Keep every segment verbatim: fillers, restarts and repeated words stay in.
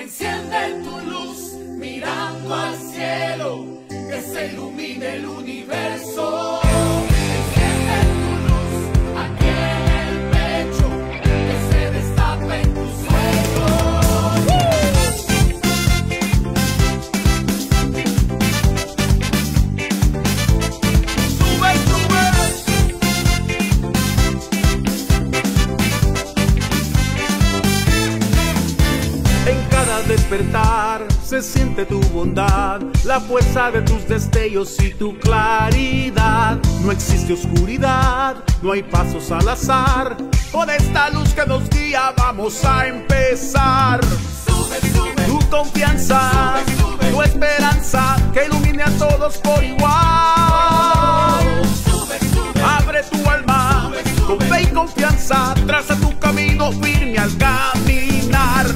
Enciende tu luz mirando al cielo, que se ilumine el universo. Enciende tu luz aquí en el pecho, que se destape en tus despertar, se siente tu bondad, la fuerza de tus destellos y tu claridad. No existe oscuridad, no hay pasos al azar. Con esta luz que nos guía vamos a empezar. Sube, sube, tu confianza, sube, sube, tu esperanza, que ilumine a todos por igual. Sube, sube, abre tu alma, sube, sube, con fe y confianza, traza tu camino firme al caminar.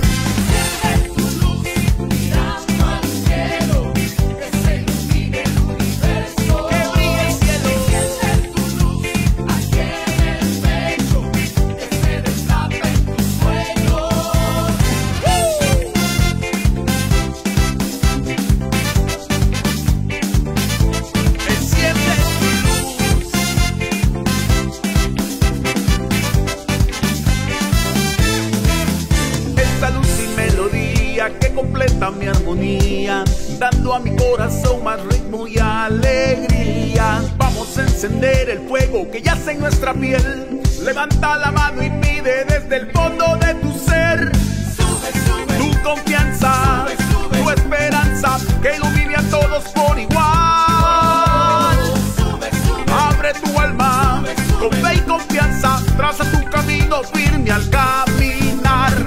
Que completa mi armonía, dando a mi corazón más ritmo y alegría. Vamos a encender el fuego que yace en nuestra piel. Levanta la mano y pide desde el fondo de tu ser. Sube, sube, tu confianza, sube, sube, tu esperanza, que ilumine a todos por igual. Sube, sube, abre tu alma, sube, sube, con fe y confianza, traza tu camino firme al caminar.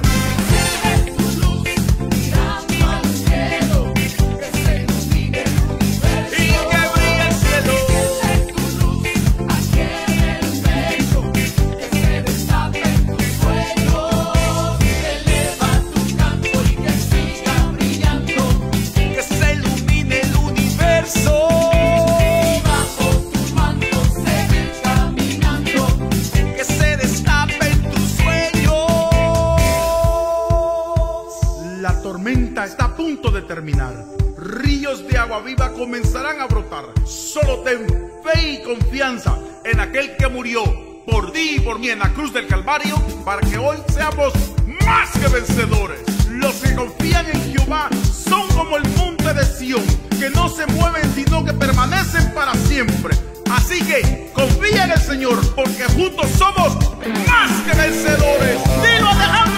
Está a punto de terminar. Ríos de agua viva comenzarán a brotar. Solo ten fe y confianza en aquel que murió por ti y por mí en la cruz del Calvario, para que hoy seamos más que vencedores. Los que confían en Jehová son como el monte de Sión, que no se mueven sino que permanecen para siempre. Así que confía en el Señor, porque juntos somos más que vencedores. ¡Dilo, Alejandro!